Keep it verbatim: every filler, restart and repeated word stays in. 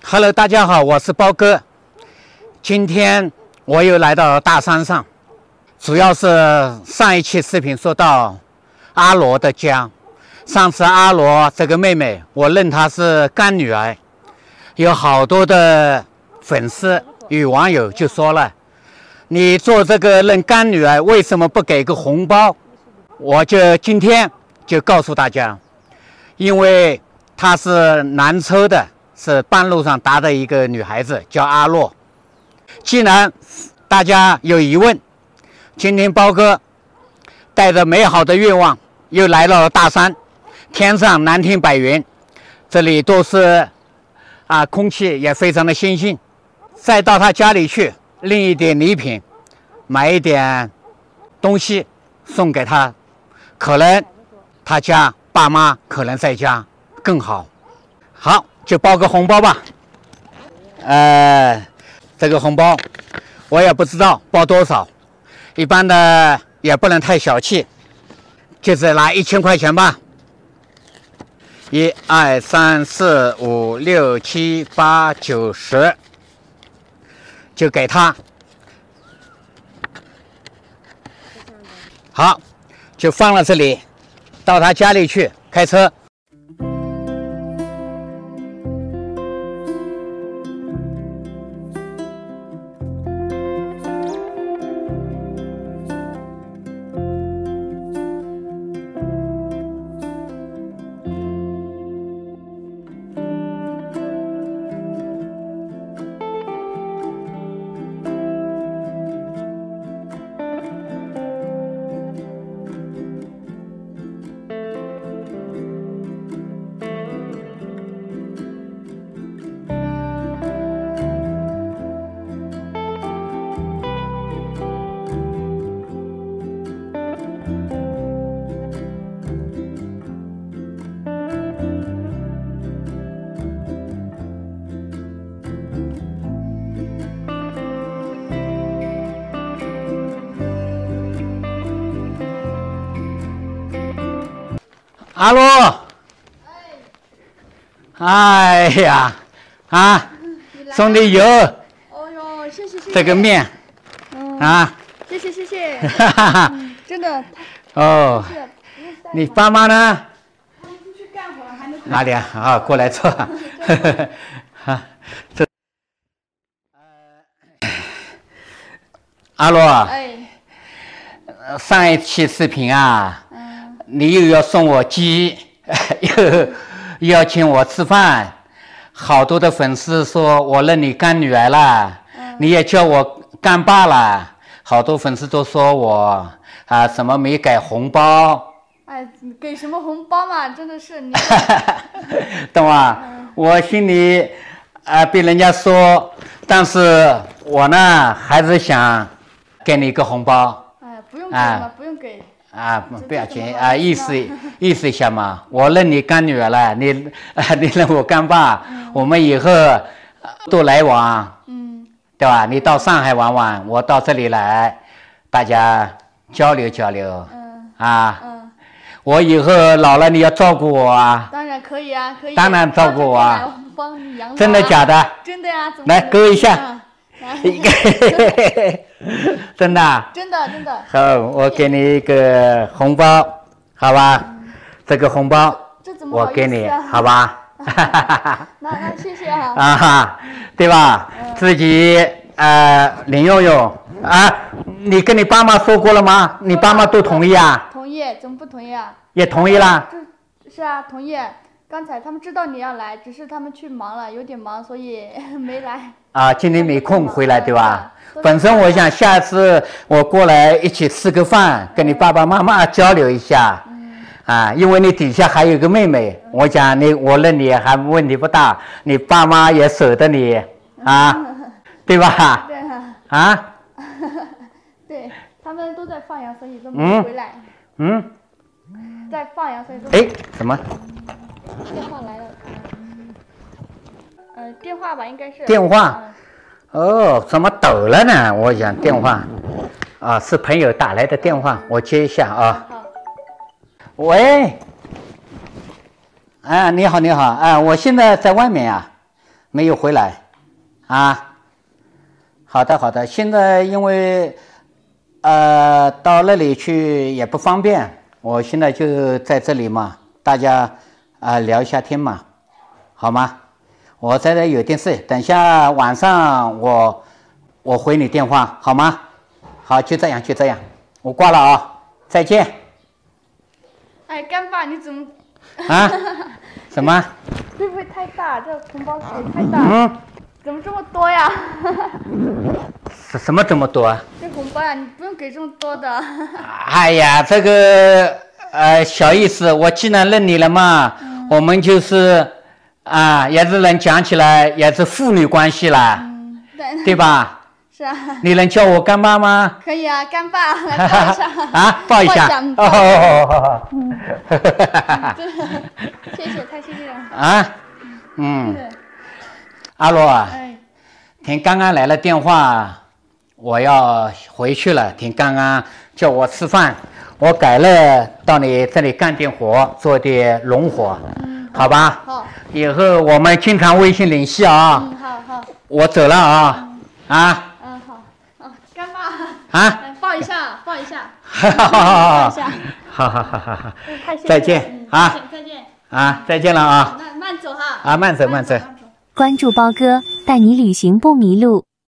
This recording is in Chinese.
Hello， 大家好，我是包哥。今天我又来到大山上，主要是上一期视频说到阿罗的家。上次阿罗这个妹妹，我认她是干女儿，有好多的粉丝与网友就说了：“你做这个认干女儿，为什么不给个红包？”我就今天就告诉大家，因为她是南抽的。 是半路上搭的一个女孩子，叫阿洛。既然大家有疑问，今天包哥带着美好的愿望又来到了大山，天上蓝天白云，这里都是啊，空气也非常的新鲜。再到他家里去，拎一点礼品，买一点东西送给他，可能他家爸妈可能在家更好。好。 就包个红包吧，呃，这个红包我也不知道包多少，一般的也不能太小气，就是拿一千块钱吧。一二三四五六七八九十，就给他。好，就放到这里，到他家里去开车。 阿罗，哎呀，啊，送的油， 哦哟，谢谢谢谢， 这个面， 嗯、 啊， 谢谢谢谢， 哈哈哈， 真的， 哦，你爸妈呢？ 他们出去干活还没。 哪里啊？啊，过来坐，哈哈，这，阿罗， 哎， 上一期视频啊。 你又要送我鸡，又又要请我吃饭，好多的粉丝说我认你干女儿了，嗯、你也叫我干爸了，好多粉丝都说我啊什么没给红包。 哎，给什么红包嘛，真的是你， 懂吗？嗯、我心里啊被人家说，但是我呢还是想给你一个红包。 哎，不用给了，哎、不用给。 啊，不要紧啊，意思意思一下嘛。我认你干女儿了，你啊，你认我干爸，嗯、我们以后多来往，嗯，对吧？你到上海玩玩，我到这里来，大家交流交流，嗯，啊，嗯，我以后老了你要照顾我啊。 当然可以啊，可以。 当然照顾我啊。 帮你养老。 真的假的？ 真的呀。 来勾一下。 真的、啊， 真的真的。 好，我给你一个红包，好吧？嗯、这个红包， 这怎么好意思啊、 我给你，好吧？ 那那谢谢啊。 啊哈，对吧？嗯、自己呃，林悠悠啊，你跟你爸妈说过了吗？你爸妈都同意啊？ 同意，怎么不同意啊？ 也同意啦。 是啊，同意。 刚才他们知道你要来，只是他们去忙了，有点忙，所以没来。啊， 今天没空回来，对吧？本身我想下次我过来一起吃个饭，跟你爸爸妈妈交流一下。嗯。啊，因为你底下还有个妹妹，嗯、我想你我认你还问题不大，你爸妈也舍得你啊，嗯、对吧？ 对啊。 啊。 对，他们都在放羊，所以都没回来。 嗯。 嗯在放羊，所以都。 哎，什么？ 电话来了，呃，电话吧，应该是。 电话，哦，怎么抖了呢？我想电话，啊，是朋友打来的电话，我接一下啊。好。喂，啊，你好，你好，啊，我现在在外面啊， 没有回来啊？好的好的，现在因为呃到那里去也不方便，我现在就在这里嘛，大家啊、呃、聊一下天嘛，好吗？我在这有点事，等下晚上我我回你电话好吗？好，就这样就这样，我挂了啊，再见。 哎，干爸，你怎么？ 啊？什么？ 会不会太大？这红包水太大。 嗯。 怎么这么多呀？ 什什么这么多啊？ 这红包呀，你不用给这么多的。 哎呀，这个呃小意思，我既然认你了嘛，嗯、我们就是啊，也是能讲起来也是父女关系啦，嗯、对, 对吧？ 是啊。 你能叫我干爸吗？ 可以啊，干爸，来抱一下。 啊，抱一下。 哦。嗯。谢谢，太谢谢了。 啊，嗯。阿罗啊， 哎， 听刚刚来了电话，我要回去了。听刚刚叫我吃饭，我改了到你这里干点活，做点农活，嗯，好吧？ 好。 以后我们经常微信联系啊。 嗯，好好。 我走了啊。嗯、啊。 嗯，好。啊，干爸。 啊。 抱一下，抱一下。 哈哈哈哈。 抱一下。 好好好好好。 太谢谢。 再见啊！ 再见。 啊，再见了啊！ 那慢走哈。 啊，慢走慢走。 关注包哥，带你旅行不迷路。